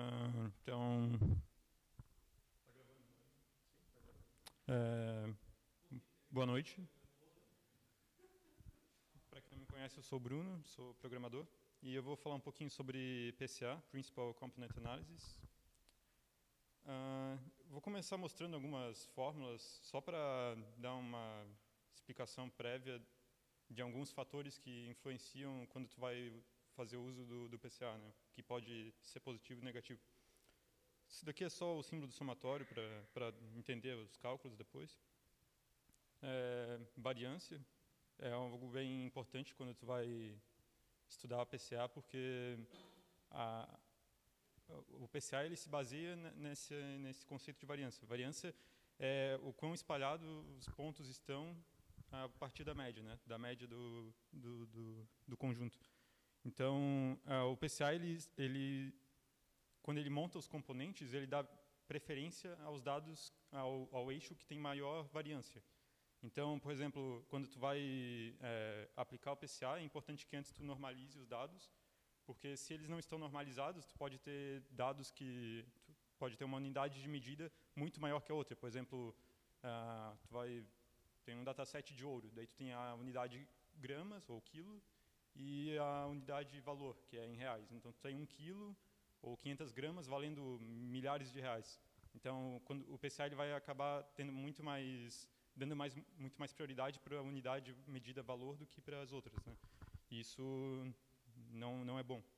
Então, é, boa noite. Para quem não me conhece, eu sou o Bruno, sou programador, e eu vou falar um pouquinho sobre PCA, Principal Component Analysis. Vou começar mostrando algumas fórmulas, só para dar uma explicação prévia de alguns fatores que influenciam quando tu vai fazer o uso do PCA, né? Que pode ser positivo e negativo. Isso daqui é só o símbolo do somatório para entender os cálculos depois. Variância é algo bem importante quando tu vai estudar a PCA, porque o PCA ele se baseia nesse conceito de variância. Variância é o quão espalhados os pontos estão a partir da média, né? Da média do conjunto. Então, o PCA, quando ele monta os componentes, ele dá preferência aos dados, ao eixo que tem maior variância. Então, por exemplo, quando tu vai aplicar o PCA, é importante que antes tu normalize os dados, porque se eles não estão normalizados, tu pode ter dados tu pode ter uma unidade de medida muito maior que a outra. Por exemplo, tem um dataset de ouro, daí tu tem a unidade gramas ou quilo e a unidade valor, que é em reais. Então, tu tem 1 quilo ou 500 gramas valendo milhares de reais. Então, quando o PCA ele vai acabar tendo muito mais prioridade para a unidade medida valor do que para as outras, né? E isso não é bom.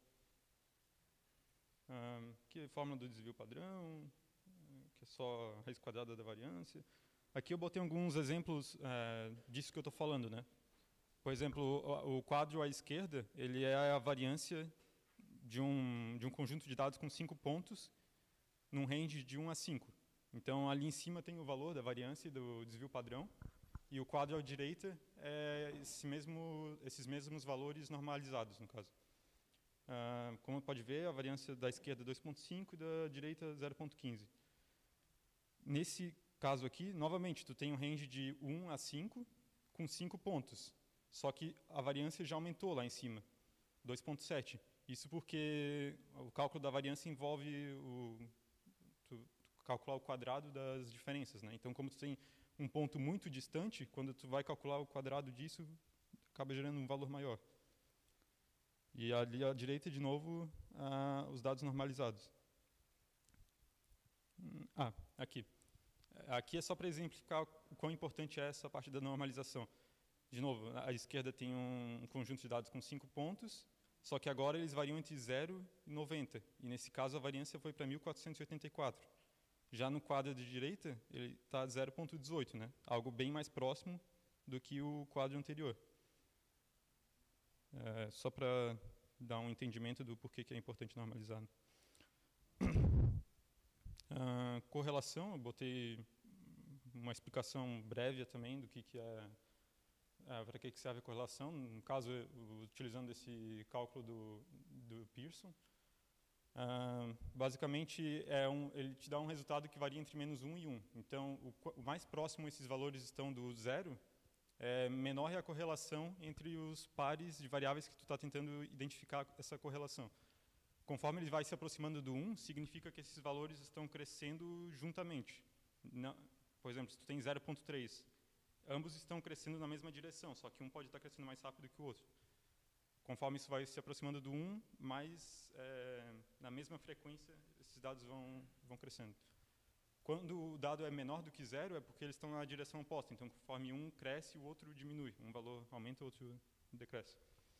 Aqui é a fórmula do desvio padrão, que é só a raiz quadrada da variância. Aqui eu botei alguns exemplos disso que eu estou falando, né? Por exemplo, o quadro à esquerda, ele é a variância de um conjunto de dados com 5 pontos num range de 1 a 5. Então, ali em cima tem o valor da variância e do desvio padrão, e o quadro à direita é esses mesmos valores normalizados, no caso. Como pode ver, a variância da esquerda é 2,5 e da direita 0,15. Nesse caso aqui, novamente, tu tem um range de 1 a 5 com 5 pontos, só que a variância já aumentou lá em cima, 2,7. Isso porque o cálculo da variância envolve calcular o quadrado das diferenças, né? Então, como tu tem um ponto muito distante, quando tu vai calcular o quadrado disso, acaba gerando um valor maior. E ali à direita, de novo, os dados normalizados. Aqui. Aqui é só para exemplificar o quão importante é essa parte da normalização. De novo, à esquerda tem um conjunto de dados com 5 pontos, só que agora eles variam entre 0 e 90. E nesse caso a variância foi para 1484. Já no quadro de direita, ele está 0,18, né? Algo bem mais próximo do que o quadro anterior. Só para dar um entendimento do porquê que é importante normalizar. Correlação, eu botei uma explicação breve também do que é para que serve a correlação. No caso, utilizando esse cálculo do Pearson. Basicamente, ele te dá um resultado que varia entre -1 e 1. Então, o mais próximo esses valores estão do zero, menor é a correlação entre os pares de variáveis que tu está tentando identificar essa correlação. Conforme ele vai se aproximando do 1, significa que esses valores estão crescendo juntamente. Por exemplo, se tu tem 0,3, ambos estão crescendo na mesma direção, só que um pode estar crescendo mais rápido que o outro. Conforme isso vai se aproximando do 1, na mesma frequência, esses dados vão crescendo. Quando o dado é menor do que 0, é porque eles estão na direção oposta. Então, conforme um cresce, o outro diminui. Um valor aumenta, o outro decresce.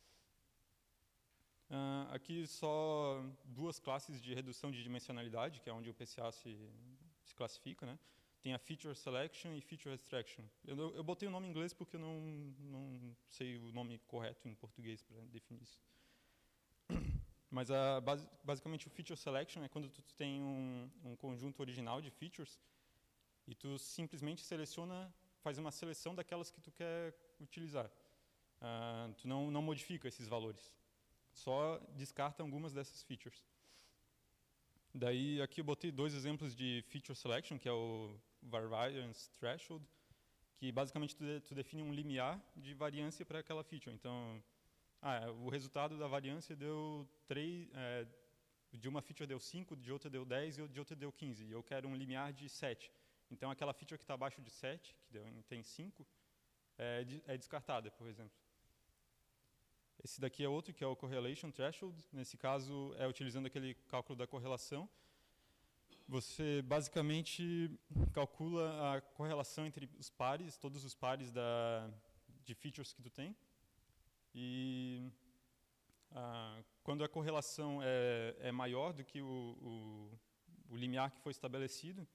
Aqui só 2 classes de redução de dimensionalidade, que é onde o PCA se classifica, né? Tem a Feature Selection e Feature Extraction. Eu botei o nome em inglês porque eu não sei o nome correto em português para definir isso. Mas basicamente o Feature Selection é quando tu tem um conjunto original de features e tu simplesmente faz uma seleção daquelas que tu quer utilizar. Tu não modifica esses valores, só descarta algumas dessas features. Daí aqui eu botei 2 exemplos de Feature Selection, que é o Variance Threshold, que basicamente tu define um limiar de variância para aquela feature. Então, o resultado da variância deu de uma feature deu 5, de outra deu 10 e de outra deu 15. E eu quero um limiar de 7. Então, aquela feature que está abaixo de 7, que tem 5, é descartada, por exemplo. Esse daqui é outro, que é o Correlation Threshold. Nesse caso, é utilizando aquele cálculo da correlação. Você basicamente calcula a correlação entre os pares, todos os pares de features que tu tem. E quando a correlação é maior do que o limiar que foi estabelecido,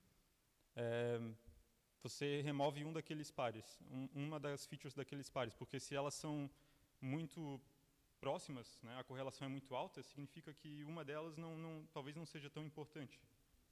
você remove um daqueles pares, uma das features daqueles pares, porque se elas são muito próximas, né, a correlação é muito alta, significa que uma delas talvez não seja tão importante.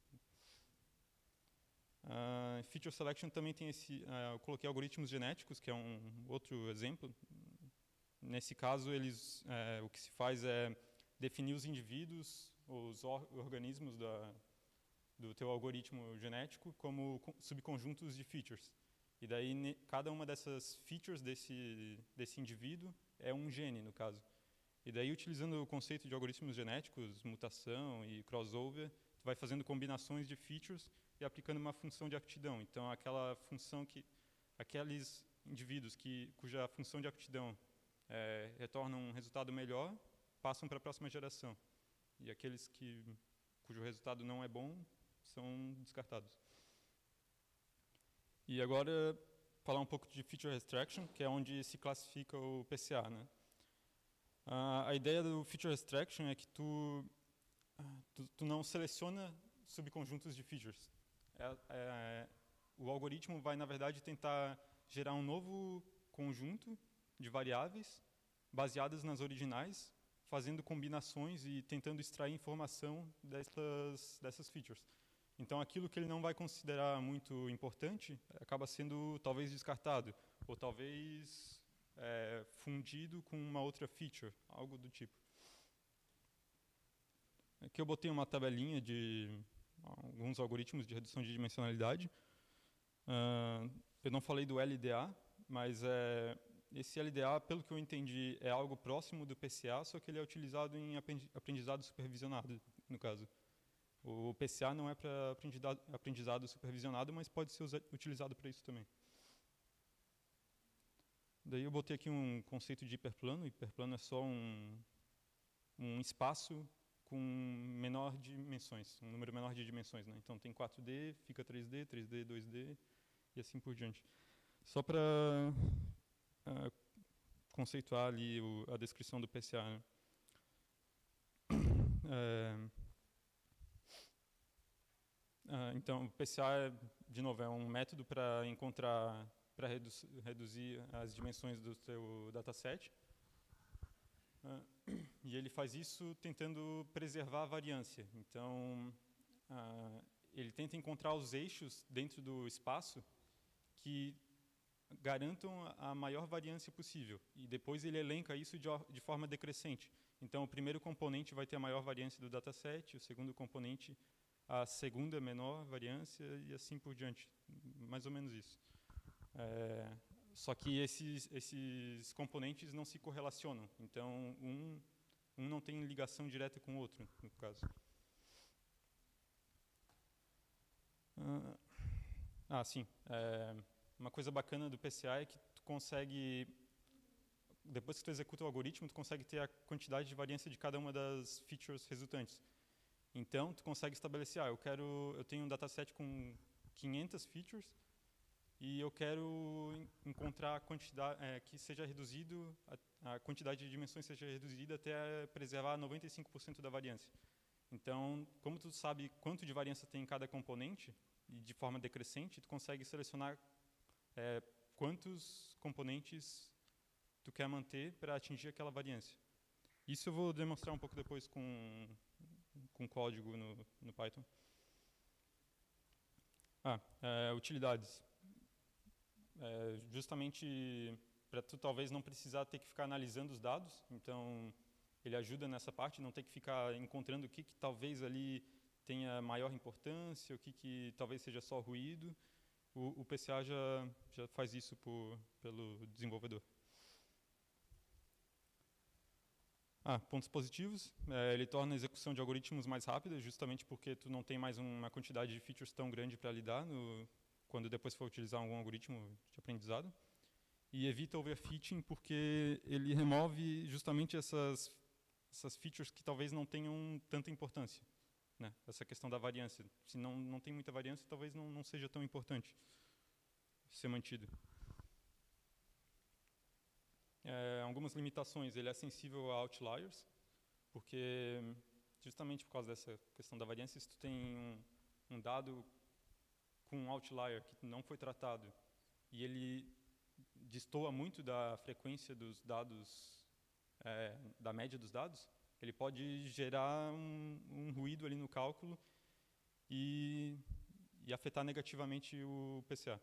Feature selection também tem eu coloquei algoritmos genéticos, que é um outro exemplo. Nesse caso, o que se faz é definir os indivíduos, os organismos do teu algoritmo genético como subconjuntos de features. E daí, cada uma dessas features desse indivíduo é um gene, no caso. E daí, utilizando o conceito de algoritmos genéticos, mutação e crossover, tu vai fazendo combinações de features e aplicando uma função de aptidão. Então, aquela função aqueles indivíduos cuja função de aptidão retornam um resultado melhor, passam para a próxima geração. E aqueles cujo resultado não é bom, são descartados. E agora, falar um pouco de feature extraction, que é onde se classifica o PCA, né? A ideia do feature extraction é que tu não seleciona subconjuntos de features. O algoritmo vai, na verdade, tentar gerar um novo conjunto de variáveis baseadas nas originais, fazendo combinações e tentando extrair informação dessas features. Então, aquilo que ele não vai considerar muito importante acaba sendo talvez descartado, ou talvez fundido com uma outra feature, algo do tipo. Aqui eu botei uma tabelinha de alguns algoritmos de redução de dimensionalidade. Eu não falei do LDA, mas esse LDA, pelo que eu entendi, é algo próximo do PCA, só que ele é utilizado em aprendizado supervisionado, no caso. O PCA não é para aprendizado supervisionado, mas pode ser utilizado para isso também. Daí eu botei aqui um conceito de hiperplano. Hiperplano é só um espaço com menor dimensões, um número menor de dimensões, né? Então tem 4D, fica 3D, 3D, 2D e assim por diante. Só para conceituar ali a descrição do PCA, né? Então, o PCA, de novo, é um método para reduzir as dimensões do teu dataset. E ele faz isso tentando preservar a variância. Então, ele tenta encontrar os eixos dentro do espaço que garantam a maior variância possível. E depois ele elenca isso de forma decrescente. Então, o primeiro componente vai ter a maior variância do dataset, o segundo componente a segunda menor variância e assim por diante. Mais ou menos isso. Só que esses componentes não se correlacionam. Então, um não tem ligação direta com o outro, no caso. Sim. Uma coisa bacana do PCA é que tu consegue, depois que tu executa o algoritmo, tu consegue ter a quantidade de variância de cada uma das features resultantes. Então, tu consegue estabelecer, eu tenho um dataset com 500 features e eu quero encontrar a quantidade que seja reduzido, a quantidade de dimensões seja reduzida até preservar 95% da variância. Então, como tu sabe quanto de variância tem em cada componente, e de forma decrescente, tu consegue selecionar quantos componentes tu quer manter para atingir aquela variância. Isso eu vou demonstrar um pouco depois com código no Python. Utilidades. Justamente para tu talvez não precisar ter que ficar analisando os dados, então ele ajuda nessa parte, não ter que ficar encontrando o que talvez ali tenha maior importância, o que talvez seja só ruído. O PCA já faz isso pelo desenvolvedor. Pontos positivos. Ele torna a execução de algoritmos mais rápida, justamente porque tu não tem mais uma quantidade de features tão grande para lidar quando depois for utilizar algum algoritmo de aprendizado. E evita overfitting, porque ele remove justamente essas features que talvez não tenham tanta importância, né? Essa questão da variância. Se não tem muita variância, talvez não seja tão importante ser mantido. Algumas limitações. Ele é sensível a outliers, porque justamente por causa dessa questão da variância, se tu tem um dado com um outlier que não foi tratado e ele destoa muito da frequência dos dados, da média dos dados, ele pode gerar um ruído ali no cálculo e afetar negativamente o PCA.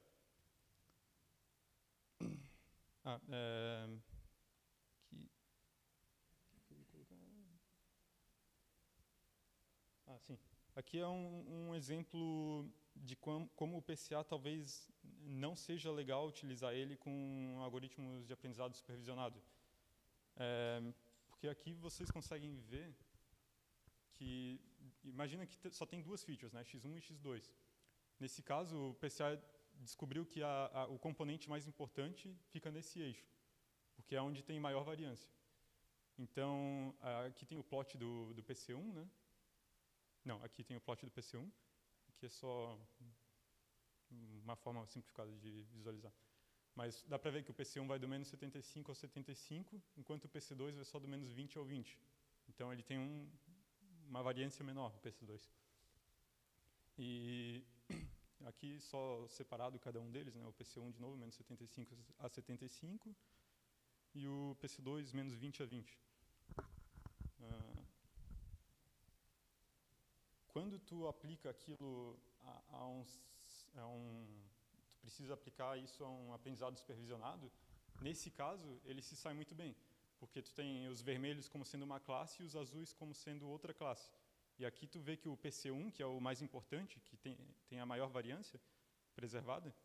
Sim. Aqui é um exemplo de como o PCA talvez não seja legal utilizar ele com algoritmos de aprendizado supervisionado. Porque aqui vocês conseguem ver que, imagina que só tem duas features, né, x1 e x2. Nesse caso, o PCA descobriu que o componente mais importante fica nesse eixo, porque é onde tem maior variância. Então, aqui tem o plot do PC1, né? Não, aqui tem o plot do PC1, que é só uma forma simplificada de visualizar. Mas dá para ver que o PC1 vai do menos 75 ao 75, enquanto o PC2 vai só do menos 20 ao 20. Então, ele tem uma variância menor, o PC2. E aqui só separado cada um deles, né? O PC1 de novo, menos 75 a 75, e o PC2, menos 20 a 20. Quando tu aplica aquilo tu precisa aplicar isso a um aprendizado supervisionado, nesse caso, ele se sai muito bem, porque tu tem os vermelhos como sendo uma classe e os azuis como sendo outra classe. E aqui tu vê que o PC1, que é o mais importante, que tem a maior variância preservada,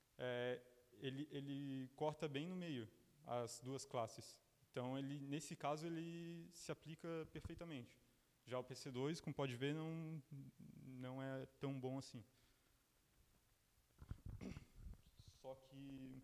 ele corta bem no meio as duas classes. Então, nesse caso, ele se aplica perfeitamente. Já o PC2, como pode ver, não é tão bom assim. Só que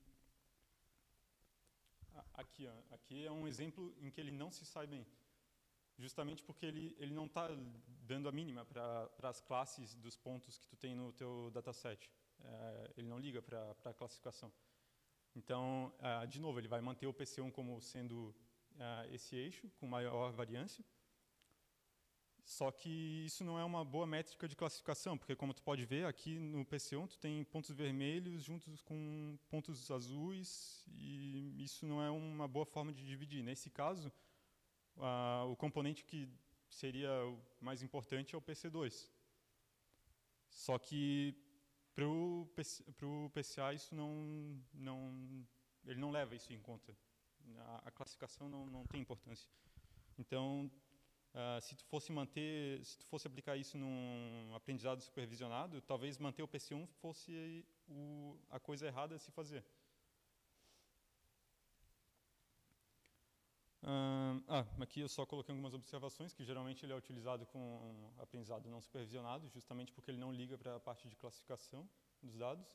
aqui é um exemplo em que ele não se sai bem. Justamente porque ele não está dando a mínima para as classes dos pontos que tu tem no teu dataset. Ele não liga para a classificação. Então, de novo, ele vai manter o PC1 como sendo esse eixo, com maior variância. Só que isso não é uma boa métrica de classificação, porque como tu pode ver, aqui no PC1 tu tem pontos vermelhos juntos com pontos azuis, e isso não é uma boa forma de dividir. Nesse caso, o componente que seria o mais importante é o PC2. Só que para o PCA isso ele não leva isso em conta. A classificação não tem importância. Então, se tu fosse aplicar isso num aprendizado supervisionado, talvez manter o PC1 fosse a coisa errada a se fazer. Aqui eu só coloquei algumas observações, que geralmente ele é utilizado com aprendizado não supervisionado, justamente porque ele não liga para a parte de classificação dos dados.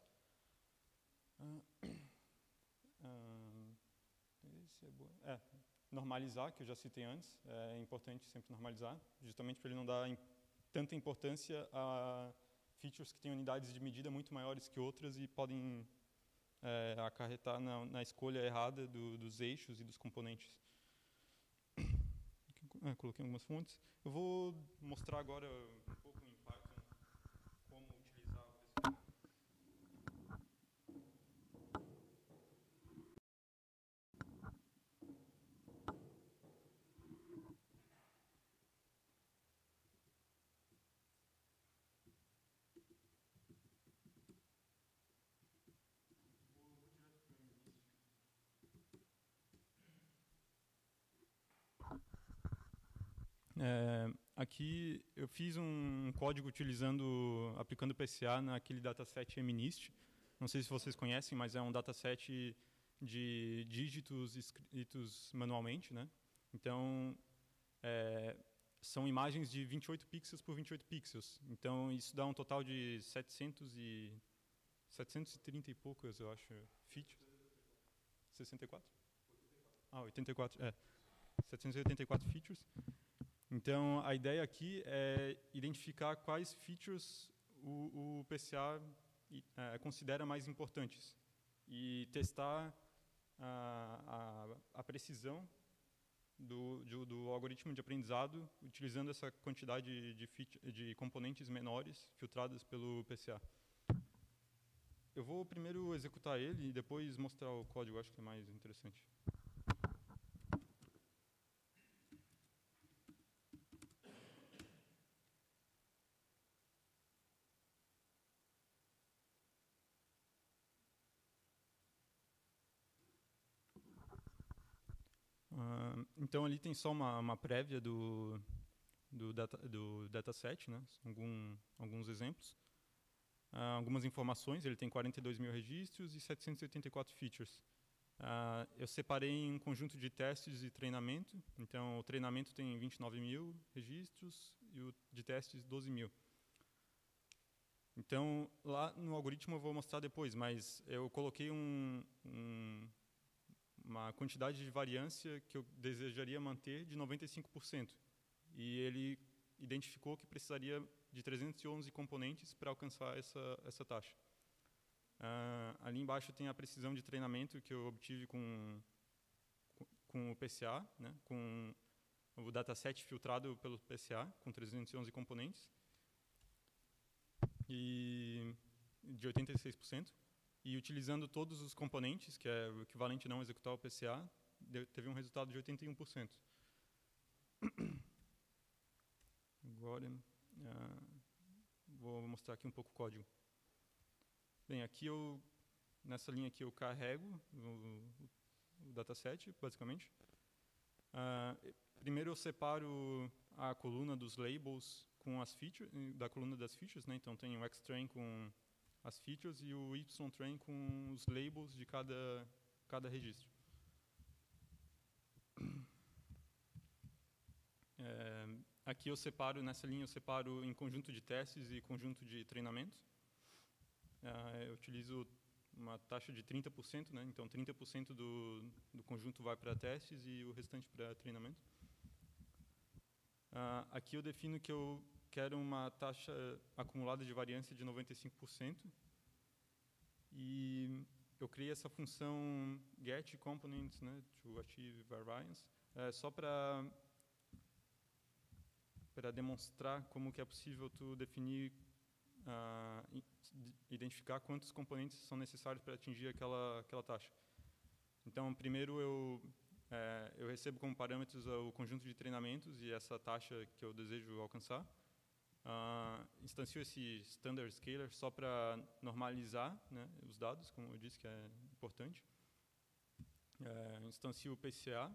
Normalizar, que eu já citei antes, é importante sempre normalizar, justamente para ele não dar tanta importância a features que têm unidades de medida muito maiores que outras e podem acarretar na escolha errada dos eixos e dos componentes. Coloquei algumas fontes. Eu vou mostrar agora um pouco em Python como utilizar o PCA. Aqui eu fiz um código aplicando PCA naquele dataset MNIST. Não sei se vocês conhecem, mas é um dataset de dígitos escritos manualmente, né? Então, é, são imagens de 28 pixels por 28 pixels. Então, isso dá um total de 730 e poucas, eu acho, features. 64? Ah, 84, 784 features. Então, a ideia aqui é identificar quais features o PCA considera mais importantes e testar a precisão do algoritmo de aprendizado utilizando essa quantidade de componentes menores filtradas pelo PCA. Eu vou primeiro executar ele e depois mostrar o código, acho que é mais interessante. Então, ali tem só uma prévia do dataset, né? Alguns exemplos. Algumas informações, ele tem 42 mil registros e 784 features. Eu separei em um conjunto de testes e treinamento. Então, o treinamento tem 29 mil registros e o de testes 12 mil. Então, lá no algoritmo eu vou mostrar depois, mas eu coloquei uma quantidade de variância que eu desejaria manter de 95%. E ele identificou que precisaria de 311 componentes para alcançar essa taxa. Ali embaixo tem a precisão de treinamento que eu obtive com o PCA, né, com o dataset filtrado pelo PCA, com 311 componentes, e de 86%. E utilizando todos os componentes, que é o equivalente a não executar o PCA, teve um resultado de 81%. Agora, vou mostrar aqui um pouco o código. Bem, aqui nessa linha aqui eu carrego o dataset, basicamente. Primeiro eu separo a coluna dos labels com as features, da coluna das features, né? Então tem o X-train com as features e o Y-train com os labels de cada registro. Aqui eu separo, nessa linha eu separo em conjunto de testes e conjunto de treinamento. Eu utilizo uma taxa de 30%, né? Então 30% do conjunto vai para testes e o restante para treinamento. Aqui eu defino que eu quero uma taxa acumulada de variância de 95%. E eu criei essa função getComponents, né, to achieve variance, só para demonstrar como que é possível tu definir, identificar quantos componentes são necessários para atingir aquela taxa. Então, primeiro eu recebo como parâmetros o conjunto de treinamentos e essa taxa que eu desejo alcançar. Instancio esse standard scaler só para normalizar, né, os dados, como eu disse que é importante. Instancio o PCA,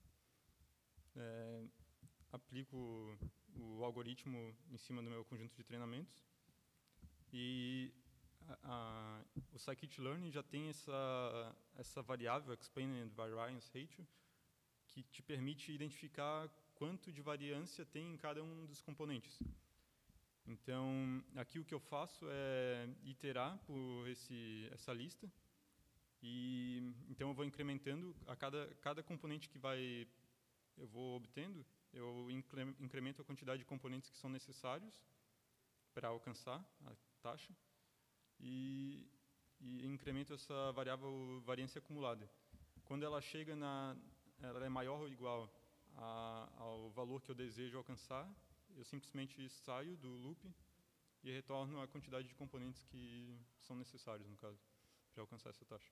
aplico o algoritmo em cima do meu conjunto de treinamentos e o scikit-learn já tem essa variável explained variance ratio que te permite identificar quanto de variância tem em cada um dos componentes. Então, aqui o que eu faço é iterar por essa lista. E então eu vou incrementando a cada componente que eu vou obtendo, eu incremento a quantidade de componentes que são necessários para alcançar a taxa e incremento essa variável variância acumulada. Quando ela chega ela é maior ou igual ao valor que eu desejo alcançar, eu simplesmente saio do loop e retorno a quantidade de componentes que são necessários, no caso, para alcançar essa taxa.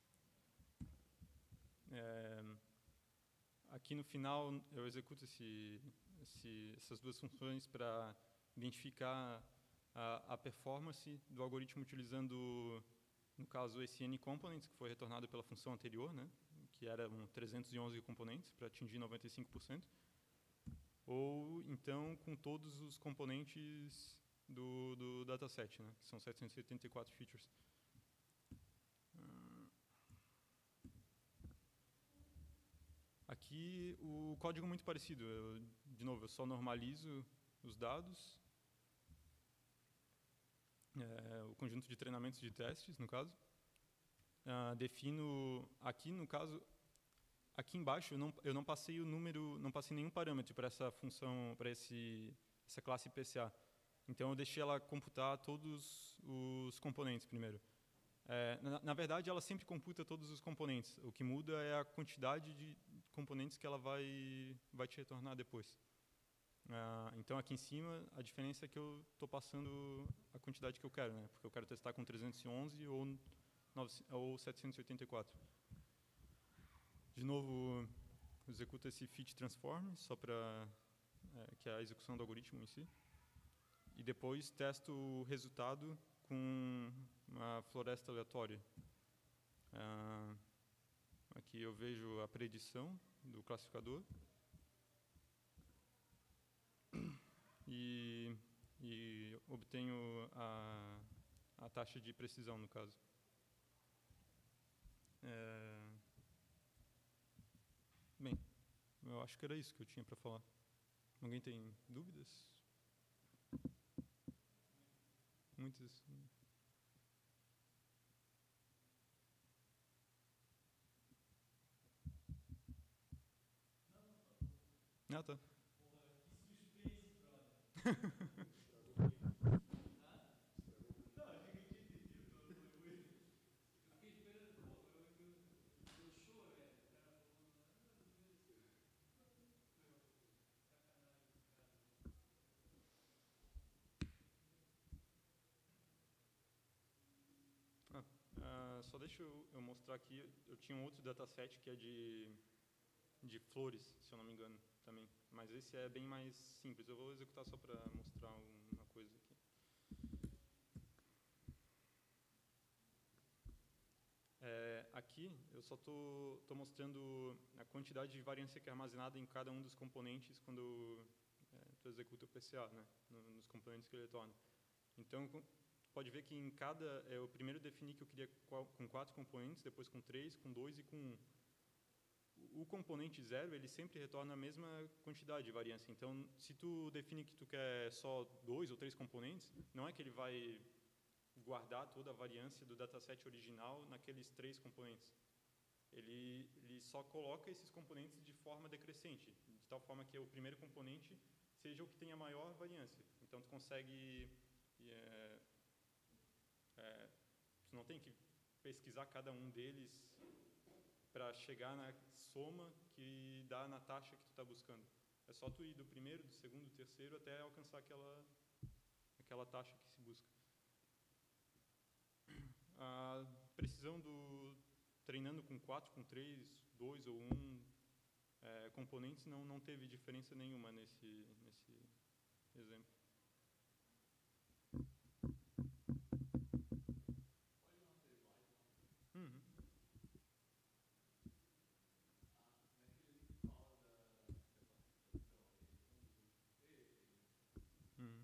Aqui no final eu executo essas duas funções para identificar a performance do algoritmo utilizando, no caso, esse NComponents, que foi retornado pela função anterior, né, que eram 311 componentes para atingir 95%. Ou, então, com todos os componentes do dataset, né, que são 784 features. Aqui o código é muito parecido. De novo, eu só normalizo os dados, o conjunto de treinamentos de testes, no caso. Defino, aqui no caso, aqui embaixo eu não passei o número, não passei nenhum parâmetro para essa função, para essa classe PCA. Então eu deixei ela computar todos os componentes primeiro. Na verdade, ela sempre computa todos os componentes. O que muda é a quantidade de componentes que ela vai te retornar depois. Então, aqui em cima, a diferença é que eu estou passando a quantidade que eu quero, né? Porque eu quero testar com 311 ou 784. De novo, executo esse fit transform, só para que é a execução do algoritmo em si. E depois testo o resultado com uma floresta aleatória. Aqui eu vejo a predição do classificador e obtenho a taxa de precisão, no caso. Bem, eu acho que era isso que eu tinha para falar. Alguém tem dúvidas? Muitas. Ah, tá. Só deixa eu mostrar aqui, eu tinha um outro dataset que é de flores, se eu não me engano, também. Mas esse é bem mais simples. Eu vou executar só para mostrar uma coisa aqui. Aqui eu só estou mostrando a quantidade de variância que é armazenada em cada um dos componentes quando tu executa o PCA, né, nos componentes que ele retorna. Então, pode ver que em cada... eu primeiro defini que eu queria com 4 componentes, depois com 3, com 2 e com 1. O componente 0, ele sempre retorna a mesma quantidade de variância. Então, se tu define que tu quer só 2 ou 3 componentes, não é que ele vai guardar toda a variância do dataset original naqueles 3 componentes. Ele só coloca esses componentes de forma decrescente, de tal forma que o primeiro componente seja o que tenha maior variância. Então, tu consegue... tu não tem que pesquisar cada um deles para chegar na soma que dá na taxa que tu está buscando. É só tu ir do primeiro, do segundo, do terceiro, até alcançar aquela taxa que se busca. A precisão do treinando com 4, com 3, 2 ou 1 componentes não teve diferença nenhuma nesse exemplo. Uhum. Uhum.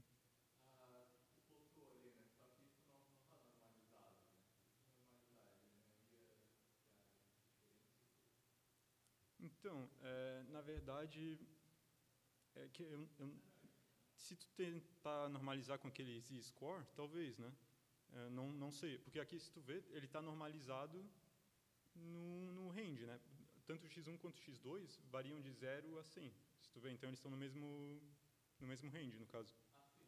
Então, na verdade, que se tu tentar normalizar com aquele z-score, talvez, né? Não sei, porque aqui, se tu vê, ele está normalizado no range, né? Tanto o x1 quanto o x2 variam de 0 a 100, se tu vê. Então, eles estão no mesmo range, no caso.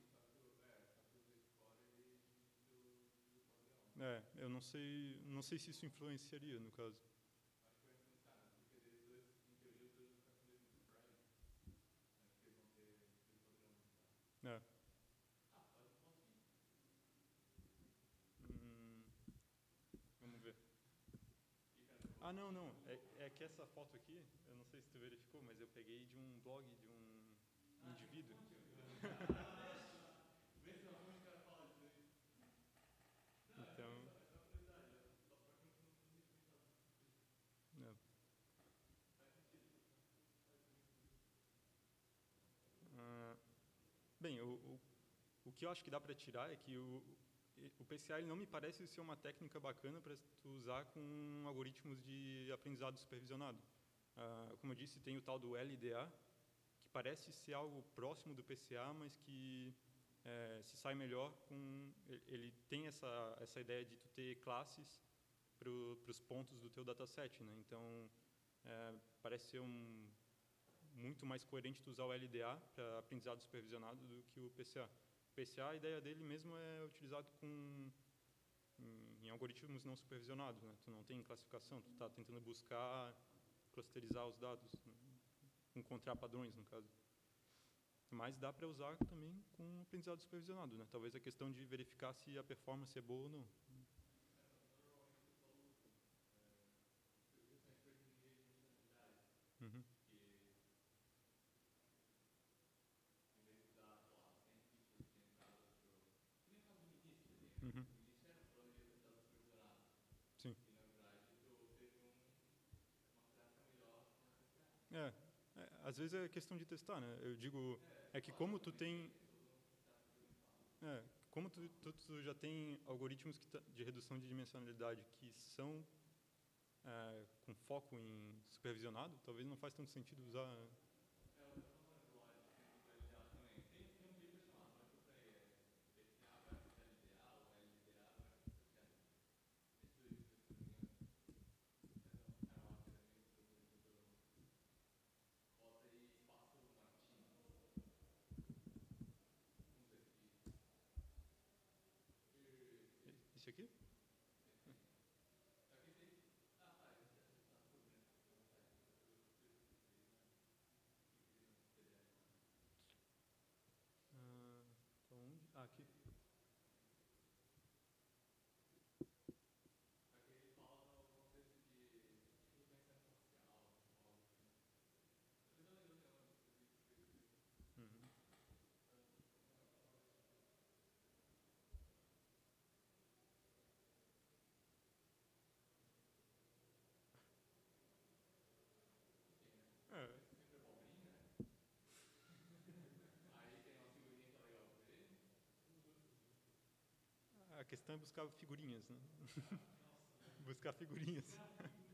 Eu não sei se isso influenciaria, no caso. Vamos ver. Não. É que essa foto aqui, eu não sei se tu verificou, mas eu peguei de um blog de um indivíduo. Então... Bem, o que eu acho que dá para tirar é que o PCA ele não me parece ser uma técnica bacana para tu usar com algoritmos de aprendizado supervisionado. Como eu disse, tem o tal do LDA, que parece ser algo próximo do PCA, mas que se sai melhor com... Ele tem essa ideia de tu ter classes para os pontos do teu dataset, né? Então, parece ser muito mais coerente tu usar o LDA para aprendizado supervisionado do que o PCA. O PCA, a ideia dele mesmo é utilizado em algoritmos não supervisionados, né? Tu não tem classificação, tu está tentando buscar, clusterizar os dados, né? Encontrar padrões, no caso. Mas dá para usar também com aprendizado supervisionado, né? Talvez a questão de verificar se a performance é boa ou não. Uhum. Uhum. Sim. Às vezes é questão de testar, né? Eu digo, é que como tu tem... como tu já tem algoritmos de redução de dimensionalidade que são com foco em supervisionado, talvez não faz tanto sentido usar... Esse aqui? Então, onde? Aqui. Uhum. É, a questão é buscar figurinhas, né? Buscar figurinhas.